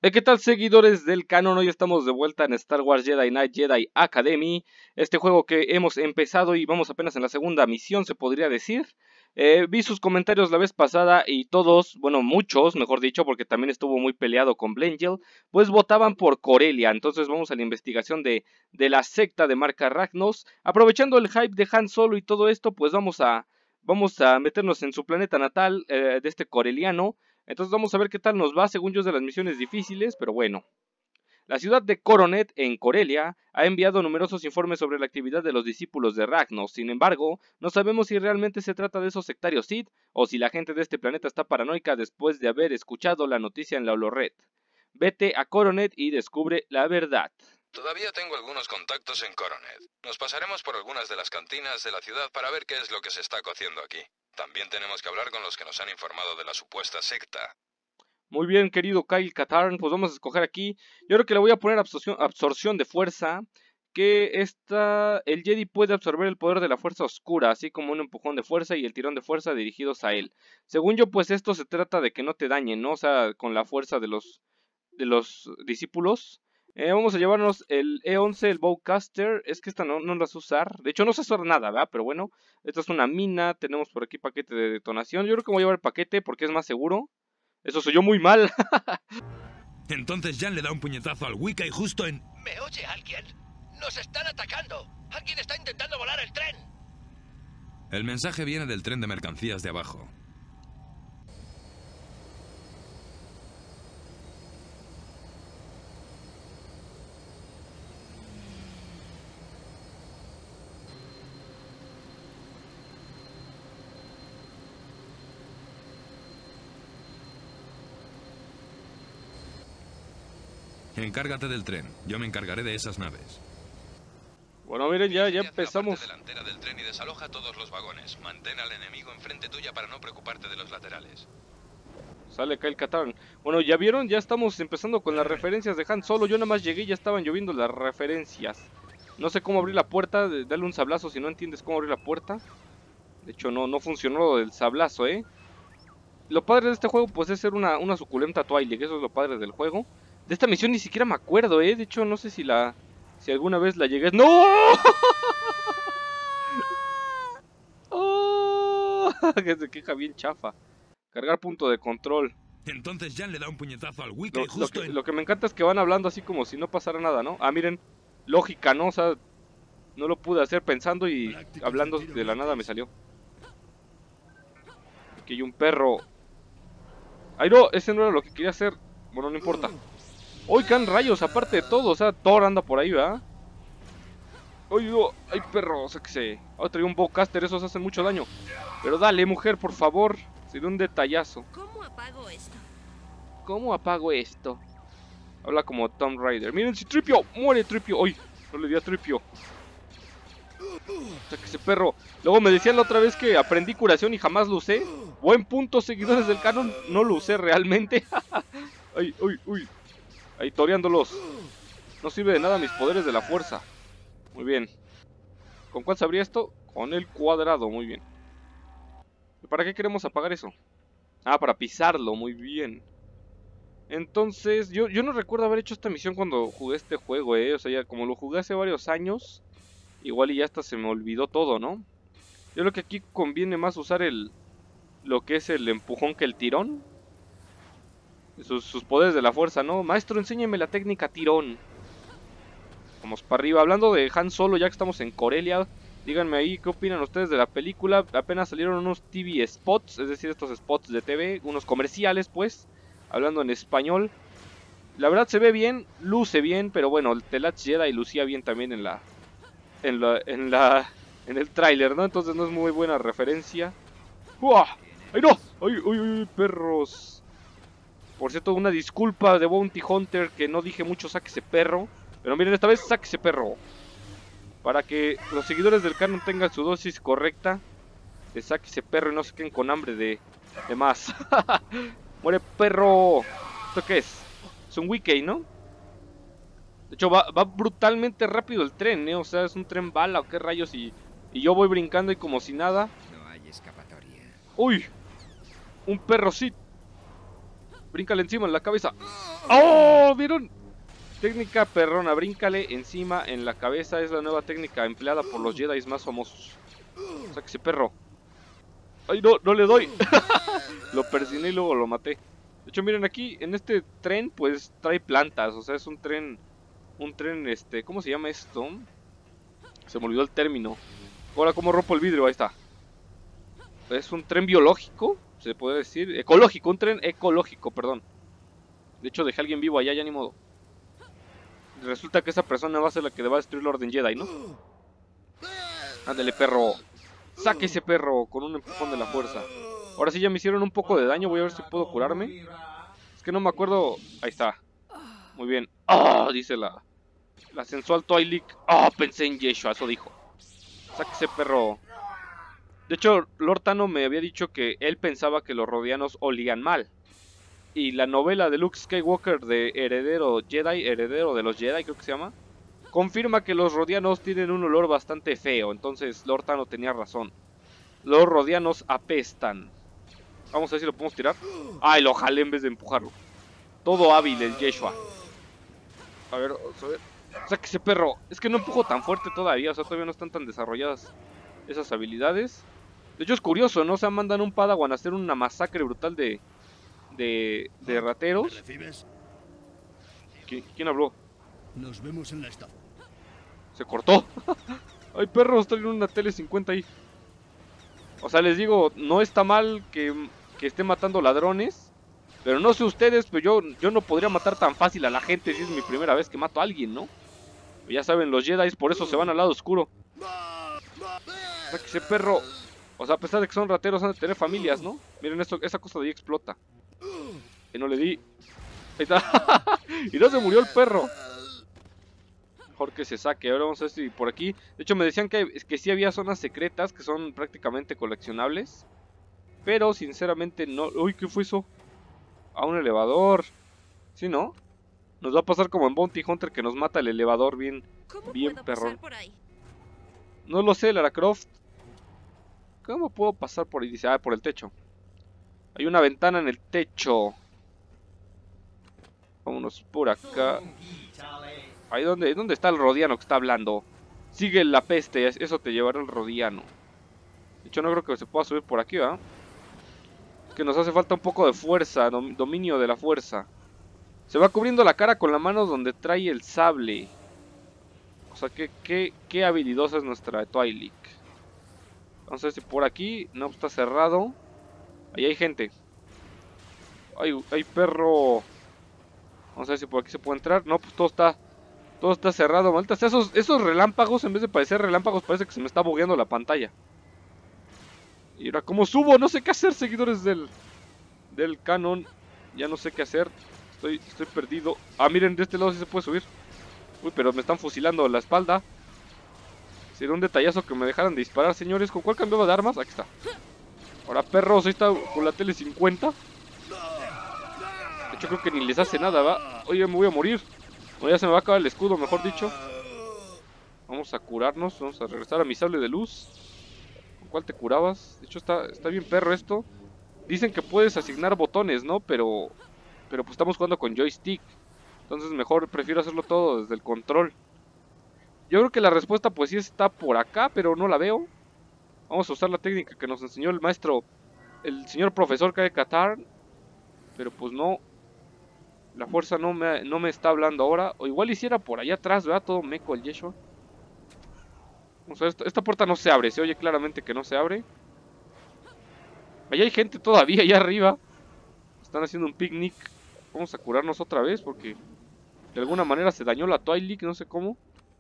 ¿Qué tal, seguidores del canon? Hoy estamos de vuelta en Star Wars Jedi Knight Jedi Academy, este juego que hemos empezado y vamos apenas en la segunda misión, se podría decir. Vi sus comentarios la vez pasada y todos, bueno, muchos, mejor dicho, porque también estuvo muy peleado con Blengel, pues votaban por Corellia. Entonces vamos a la investigación de la secta de Marca Ragnos. Aprovechando el hype de Han Solo y todo esto, pues vamos a meternos en su planeta natal de este coreliano. Entonces vamos a ver qué tal nos va. Según yo es de las misiones difíciles, pero bueno. La ciudad de Coronet, en Corelia, ha enviado numerosos informes sobre la actividad de los discípulos de Ragnos. Sin embargo, no sabemos si realmente se trata de esos sectarios Sith, o si la gente de este planeta está paranoica después de haber escuchado la noticia en la Holored. Vete a Coronet y descubre la verdad. Todavía tengo algunos contactos en Coronet. Nos pasaremos por algunas de las cantinas de la ciudad para ver qué es lo que se está cociendo aquí. También tenemos que hablar con los que nos han informado de la supuesta secta. Muy bien, querido Kyle Katarn, pues vamos a escoger aquí. Yo creo que le voy a poner absorción de fuerza. Que el Jedi puede absorber el poder de la fuerza oscura, así como un empujón de fuerza y el tirón de fuerza dirigidos a él. Según yo, pues esto se trata de que no te dañen, ¿no? O sea, con la fuerza de los discípulos. Vamos a llevarnos el E11, el Bowcaster. Es que esta no la sé usar. De hecho, no sé usar nada, ¿verdad? Pero bueno, esta es una mina. Tenemos por aquí paquete de detonación. Yo creo que voy a llevar el paquete porque es más seguro. Eso soy yo muy mal. Entonces Jan le da un puñetazo al Wicca y justo en... ¿Me oye alguien? ¡Nos están atacando! ¡Alguien está intentando volar el tren! El mensaje viene del tren de mercancías de abajo. Encárgate del tren. Yo me encargaré de esas naves. Bueno, miren, ya empezamos. La parte delantera del tren y desaloja todos los vagones. Mantén al enemigo enfrente tuya para no preocuparte de los laterales. Sale Kyle Katarn. Bueno, ya vieron, ya estamos empezando con las referencias de Han Solo. Yo nada más llegué y ya estaban lloviendo las referencias. No sé cómo abrir la puerta, dale un sablazo si no entiendes cómo abrir la puerta. De hecho, no funcionó lo del sablazo, Lo padre de este juego, pues, es ser una suculenta Twilight. Eso es lo padre del juego. De esta misión ni siquiera me acuerdo, De hecho, no sé si alguna vez la llegué. ¡No! ¡Oh! Que se queja bien chafa. Cargar punto de control. Entonces Jan le da un puñetazo al Wicca y justo lo que me encanta es que van hablando así como si no pasara nada, ¿no? Ah, miren, lógica, ¿no? O sea, no lo pude hacer pensando y hablando de la nada me salió. Aquí hay un perro. Ay, no, ese no era lo que quería hacer. Bueno, no importa. ¡Uy, can rayos! Aparte de todo, o sea, Thor anda por ahí, ¿verdad? ¡Uy, no! ¡Ay, perro! O sea que se... Oh, traía un bowcaster, esos hacen mucho daño. Pero dale, mujer, por favor. Sería un detallazo. ¿Cómo apago esto? ¿Cómo apago esto? Habla como Tomb Raider. Miren, si Tripio, muere Tripio. Uy, no le di a Tripio. O sea que ese perro. Luego me decían la otra vez que aprendí curación y jamás lo usé. Buen punto, seguidores del canon. No lo usé realmente. Ay, uy, uy. Ahí toreándolos. No sirve de nada mis poderes de la fuerza. Muy bien. ¿Con cuál se abría esto? Con el cuadrado, muy bien. ¿Para qué queremos apagar eso? Ah, para pisarlo, muy bien. Entonces, yo no recuerdo haber hecho esta misión cuando jugué este juego, O sea, ya como lo jugué hace varios años, igual y ya hasta se me olvidó todo, ¿no? Yo creo que aquí conviene más usar lo que es el empujón que el tirón. Sus poderes de la fuerza, ¿no? Maestro, enséñeme la técnica tirón. Vamos para arriba. Hablando de Han Solo, ya que estamos en Corelia, díganme ahí qué opinan ustedes de la película. Apenas salieron unos TV spots, es decir, estos spots de TV, unos comerciales, pues, hablando en español. La verdad se ve bien, luce bien, pero bueno, el The Last Jedi lucía bien también en el tráiler, ¿no? Entonces no es muy buena referencia. ¡Uah! ¡Ay, no! ¡Ay, uy, uy, perros! Por cierto, una disculpa de Bounty Hunter que no dije mucho sáquese perro. Pero miren, esta vez sáquese perro. Para que los seguidores del canon tengan su dosis correcta de sáquese perro y no se queden con hambre de más. ¡Muere perro! ¿Esto qué es? Es un Wicca, ¿no? De hecho, va brutalmente rápido el tren, O sea, es un tren bala o qué rayos. Y yo voy brincando y como si nada. No hay escapatoria. ¡Uy! Un perro sí. Bríncale encima en la cabeza. ¡Oh! ¿Vieron? Técnica perrona, bríncale encima en la cabeza. Es la nueva técnica empleada por los Jedi más famosos. Sáquese, perro. ¡Ay, no! ¡No le doy! Lo persigné y luego lo maté. De hecho, miren aquí, en este tren, pues, trae plantas. O sea, es un tren, ¿cómo se llama esto? Se me olvidó el término. Ahora, ¿cómo rompo el vidrio? Ahí está. Es un tren biológico, se puede decir. Ecológico, un tren ecológico, perdón. De hecho, dejé a alguien vivo allá, ya ni modo. Resulta que esa persona va a ser la que va a destruir el Orden Jedi, ¿no? Ándale, perro. Sáquese, perro, con un empujón de la fuerza. Ahora sí ya me hicieron un poco de daño, voy a ver si puedo curarme. Es que no me acuerdo. Ahí está. Muy bien. ¡Ah! Dice la sensual Twi'lek. ¡Ah! Pensé en Yeshua, eso dijo. Sáquese, perro. De hecho, Lord Tano me había dicho que él pensaba que los rodianos olían mal. Y la novela de Luke Skywalker de Heredero Jedi, Heredero de los Jedi creo que se llama, confirma que los rodianos tienen un olor bastante feo. Entonces Lord Tano tenía razón. Los rodianos apestan. Vamos a ver si lo podemos tirar. Ay, lo jalé en vez de empujarlo. Todo hábil el Yeshua. A ver, vamos a ver. Sáquese, perro. Es que no empujo tan fuerte todavía. O sea, todavía no están tan desarrolladas esas habilidades. De hecho es curioso, ¿no? O sea, mandan un Padawan a hacer una masacre brutal de rateros. ¿Quién habló? Nos vemos en la estación. Se cortó. Ay, perros, traen una tele 50 ahí. O sea, les digo, no está mal que esté matando ladrones. Pero no sé ustedes, pero yo no podría matar tan fácil a la gente si es mi primera vez que mato a alguien, ¿no? Pero ya saben, los Jedi por eso se van al lado oscuro. Sáquese, perro. O sea, a pesar de que son rateros, han de tener familias, ¿no? Miren esto, esa cosa de ahí explota. Que no le di. Ahí está. Y no se murió el perro. Mejor que se saque. Ahora vamos a ver si por aquí. De hecho, me decían que sí había zonas secretas que son prácticamente coleccionables. Pero sinceramente no. Uy, ¿qué fue eso? A un elevador. ¿Sí, no? Nos va a pasar como en Bounty Hunter que nos mata el elevador bien perrón. No lo sé, Lara Croft. ¿Cómo puedo pasar por ahí? Dice, ah, por el techo. Hay una ventana en el techo. Vámonos por acá. Ahí ¿dónde está el rodiano que está hablando? Sigue la peste, eso te llevará el rodiano. De hecho, no creo que se pueda subir por aquí, ¿verdad? Es que nos hace falta un poco de fuerza, dominio de la fuerza. Se va cubriendo la cara con la mano donde trae el sable. O sea, qué habilidosa es nuestra Twi'lek. Vamos a ver si por aquí. No, está cerrado. Ahí hay gente. Hay perro. Vamos a ver si por aquí se puede entrar. No, pues todo está cerrado. Malditas, esos relámpagos, en vez de parecer relámpagos, parece que se me está bugueando la pantalla. Y ahora, ¿cómo subo? No sé qué hacer, seguidores del canon. Ya no sé qué hacer. Estoy perdido. Ah, miren, de este lado sí se puede subir. Uy, pero me están fusilando la espalda. Sería un detallazo que me dejaran de disparar, señores. ¿Con cuál cambiaba de armas? Aquí está. Ahora, perros, ahí está con la tele 50. De hecho, creo que ni les hace nada, ¿va? Oye, me voy a morir. O ya se me va a acabar el escudo, mejor dicho. Vamos a curarnos. Vamos a regresar a mi sable de luz. ¿Con cuál te curabas? De hecho, está bien perro esto. Dicen que puedes asignar botones, ¿no? Pero pues estamos jugando con joystick. Entonces mejor prefiero hacerlo todo desde el control. Yo creo que la respuesta pues sí está por acá, pero no la veo. Vamos a usar la técnica que nos enseñó el maestro, el señor profesor Kyle Katarn. Pero pues no. La fuerza no me está hablando ahora. O igual hiciera por allá atrás, ¿verdad? Todo meco el Yeshua. Vamos a ver, esta puerta no se abre. Se oye claramente que no se abre. Allá hay gente todavía, allá arriba. Están haciendo un picnic. Vamos a curarnos otra vez porque de alguna manera se dañó la Twi'lek, no sé cómo.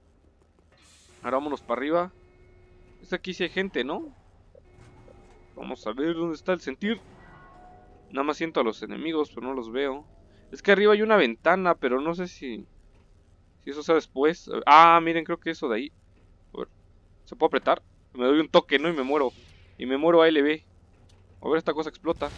Ahora vámonos para arriba. Aquí sí hay gente, ¿no? Vamos a ver dónde está el sentir. Nada más siento a los enemigos, pero no los veo. Es que arriba hay una ventana, pero no sé si eso sea después. Ah, miren, creo que eso de ahí. A ver, ¿se puede apretar? Me doy un toque, ¿no? Y me muero. Y me muero ALB. A ver, esta cosa explota.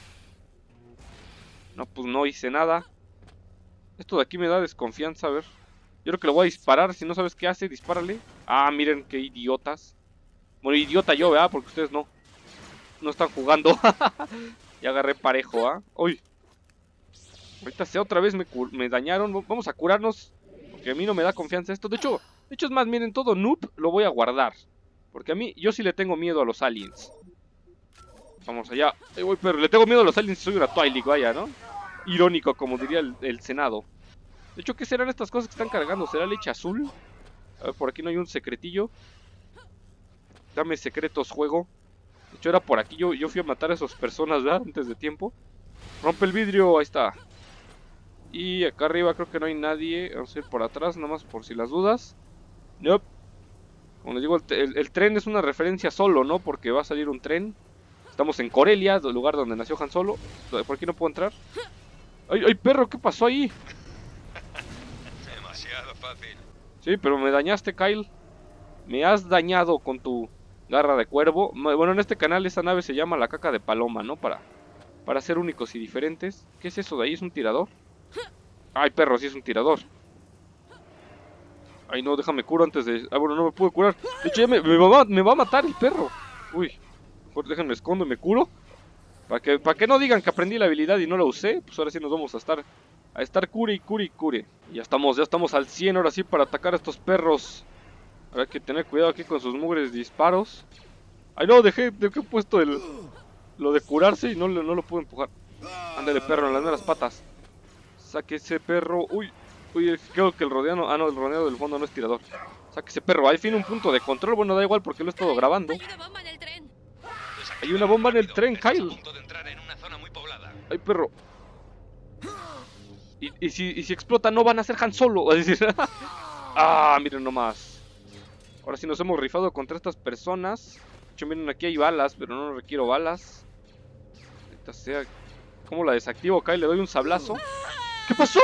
No, pues no hice nada. Esto de aquí me da desconfianza, a ver. Yo creo que le voy a disparar, si no sabes qué hace, dispárale. Ah, miren qué idiotas. Bueno, idiota yo, ¿verdad? Porque ustedes no están jugando. Ya agarré parejo, ¿ah? Uy. Ahorita sea otra vez me dañaron. Vamos a curarnos. Porque a mí no me da confianza esto. De hecho es más, miren, todo noob lo voy a guardar. Porque a mí, yo sí le tengo miedo a los aliens. Vamos allá. Ahí voy, pero le tengo miedo a los aliens. Soy una Twilight, vaya, ¿no? Irónico, como diría el Senado. De hecho, ¿qué serán estas cosas que están cargando? ¿Será leche azul? A ver, por aquí no hay un secretillo. Dame secretos, juego. De hecho, era por aquí. Yo fui a matar a esas personas, ¿verdad? Antes de tiempo. Rompe el vidrio, ahí está. Y acá arriba creo que no hay nadie. Vamos a ir por atrás, nada más por si las dudas. Nope. Como les digo, el tren es una referencia solo, ¿no? Porque va a salir un tren. Estamos en Corelia, el lugar donde nació Han Solo. ¿Por aquí no puedo entrar? ¡Ay, ay, perro! ¿Qué pasó ahí? Demasiado fácil. Sí, pero me dañaste, Kyle. Me has dañado con tu garra de cuervo. Bueno, en este canal esa nave se llama la caca de paloma, ¿no? Para ser únicos y diferentes. ¿Qué es eso de ahí? ¿Es un tirador? Ay, perro, sí es un tirador. Ay, no, déjame curo antes de... Ah, bueno, no me pude curar. De hecho, ya me va a matar el perro. Uy, mejor déjenme escondo y me curo. Para que no digan que aprendí la habilidad y no la usé. Pues ahora sí nos vamos a estar cure y cure y cure. Y ya estamos al 100 ahora sí para atacar a estos perros. Habrá que tener cuidado aquí con sus mugres disparos. Ay, no, dejé puesto lo de curarse y no lo pude empujar. Ándale, perro, en las meras patas. Saque ese perro. Uy, creo que el rodeano... Ah, no, el rodeano del fondo no es tirador. Saque ese perro. Al fin un punto de control. Bueno, da igual porque lo he estado grabando. Hay una bomba en el tren, Kyle. Ay, perro. Y si explota no van a ser Han Solo. Es decir, ah, miren nomás. Ahora sí nos hemos rifado contra estas personas. De hecho, miren, aquí hay balas, pero no requiero balas. Esta sea... ¿Cómo la desactivo, Kyle? Le doy un sablazo. ¿Qué pasó?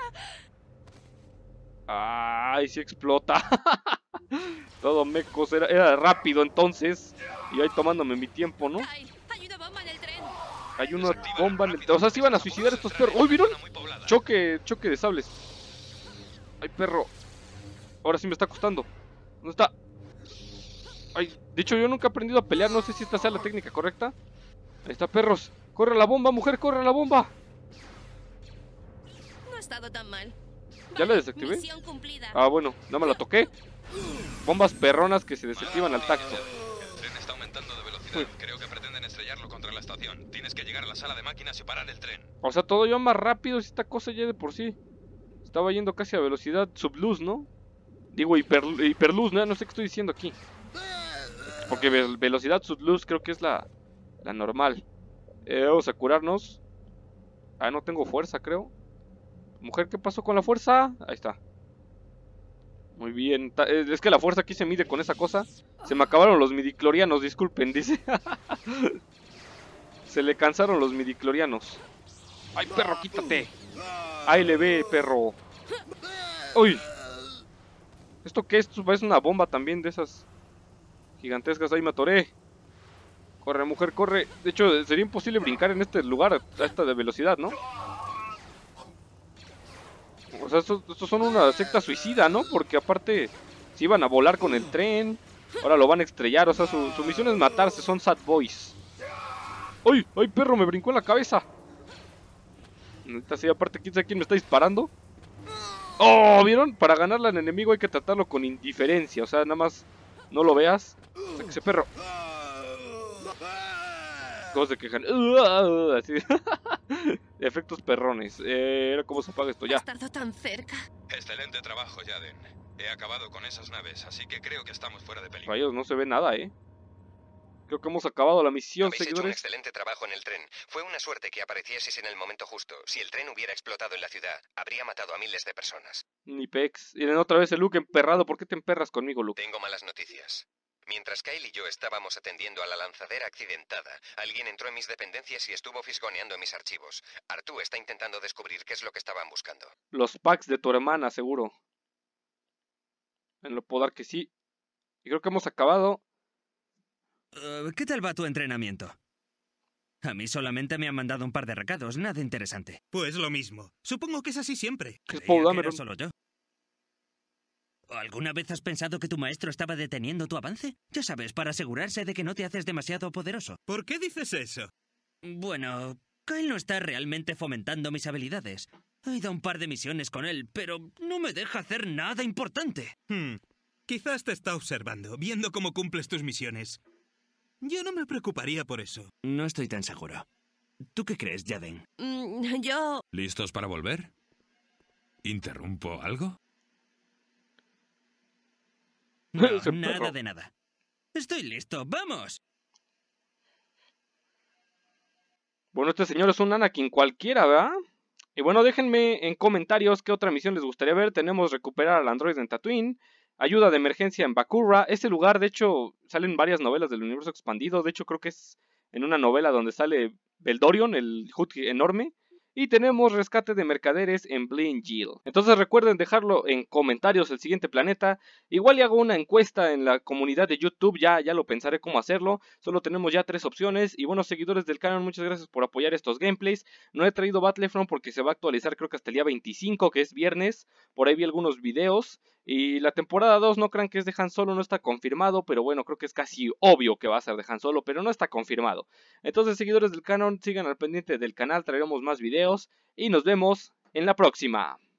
Ay, sí explota. Todo mecos. Era rápido entonces. Y ahí tomándome mi tiempo, ¿no? Hay una bomba en el... O sea, se iban a suicidar estos perros. ¡Uy, vieron! Choque de sables. Ay, perro. Ahora sí me está costando. ¿Dónde está? Ay, de hecho yo nunca he aprendido a pelear. No sé si esta sea la técnica correcta. Ahí está, perros. ¡Corre la bomba, mujer! ¡Corre la bomba! No ha estado tan mal. ¿Ya la desactivé? Misión cumplida. Ah, bueno, no me la toqué. Bombas perronas que se desactivan al tacto. El tren está aumentando de velocidad. Creo que pretenden estrellarlo contra la estación. Tienes que llegar a la sala de máquinas y parar el tren. O sea, todo iba más rápido si esta cosa ya de por sí. Estaba yendo casi a velocidad subluz, ¿no? Digo, hiperluz, ¿no? No sé qué estoy diciendo aquí. Porque velocidad subluz creo que es la normal. Vamos a curarnos. Ah, no tengo fuerza, creo. Mujer, ¿qué pasó con la fuerza? Ahí está. Muy bien. Es que la fuerza aquí se mide con esa cosa. Se me acabaron los midiclorianos, disculpen, dice. Se le cansaron los midiclorianos. ¡Ay, perro, quítate! ¡Ay, le ve, perro! ¡Uy! ¿Esto qué es? Es una bomba también de esas gigantescas. Ahí me atoré. Corre, mujer, corre. De hecho, sería imposible brincar en este lugar a esta de velocidad, ¿no? O sea, estos son una secta suicida, ¿no? Porque aparte se iban a volar con el tren. Ahora lo van a estrellar. O sea, su misión es matarse. Son sad boys. ¡Ay! ¡Ay, perro! Me brincó en la cabeza. Sí, aparte, ¿quién sabe quién me está disparando? ¡Oh! ¿Vieron? Para ganarle al enemigo hay que tratarlo con indiferencia. O sea, nada más no lo veas. Sáquese, perro. Todos se quejan. Así. Efectos perrones. ¿Cómo se apaga esto? Ya. Has tardado tan cerca. Excelente trabajo, Jaden. He acabado con esas naves, así que creo que estamos fuera de peligro. Rayos, no se ve nada, Creo que hemos acabado la misión, Habéis hecho un seguidores. excelente trabajo en el tren. Fue una suerte que aparecieseis en el momento justo. Si el tren hubiera explotado en la ciudad, habría matado a miles de personas. Ni pex. Miren otra vez el Luke emperrado. ¿Por qué te emperras conmigo, Luke? Tengo malas noticias. Mientras Kyle y yo estábamos atendiendo a la lanzadera accidentada, alguien entró en mis dependencias y estuvo fisgoneando mis archivos. Artú está intentando descubrir qué es lo que estaban buscando. Los packs de tu hermana, seguro. En lo podar que sí. Y creo que hemos acabado. ¿Qué tal va tu entrenamiento? A mí solamente me han mandado un par de recados, nada interesante. Pues lo mismo. Supongo que es así siempre. ¿Qué es Creía Paul que era Dameron? solo yo. ¿Alguna vez has pensado que tu maestro estaba deteniendo tu avance? Ya sabes, para asegurarse de que no te haces demasiado poderoso. ¿Por qué dices eso? Bueno, Kyle no está realmente fomentando mis habilidades. He ido a un par de misiones con él, pero no me deja hacer nada importante. Quizás te está observando, viendo cómo cumples tus misiones. Yo no me preocuparía por eso. No estoy tan seguro. ¿Tú qué crees, Jaden? Yo... ¿Listos para volver? ¿Interrumpo algo? No, Ese nada perro. de nada. Estoy listo, ¡vamos! Bueno, este señor es un Anakin cualquiera, ¿verdad? Y bueno, déjenme en comentarios qué otra misión les gustaría ver. Tenemos recuperar al androide en Tatooine, ayuda de emergencia en Bakura. Este lugar, de hecho, salen varias novelas del universo expandido. De hecho, creo que es en una novela donde sale Beldorion, el Hutt enorme. Y tenemos rescate de mercaderes en Blin Yield. Entonces recuerden dejarlo en comentarios el siguiente planeta. Igual y hago una encuesta en la comunidad de YouTube, ya lo pensaré cómo hacerlo. Solo tenemos ya 3 opciones. Y bueno, seguidores del canal, muchas gracias por apoyar estos gameplays. No he traído Battlefront porque se va a actualizar creo que hasta el día 25, que es viernes. Por ahí vi algunos videos. Y la temporada 2 no crean que es de Han Solo, no está confirmado, pero bueno, creo que es casi obvio que va a ser de Han Solo, pero no está confirmado. Entonces, seguidores del canon, sigan al pendiente del canal, traeremos más videos y nos vemos en la próxima.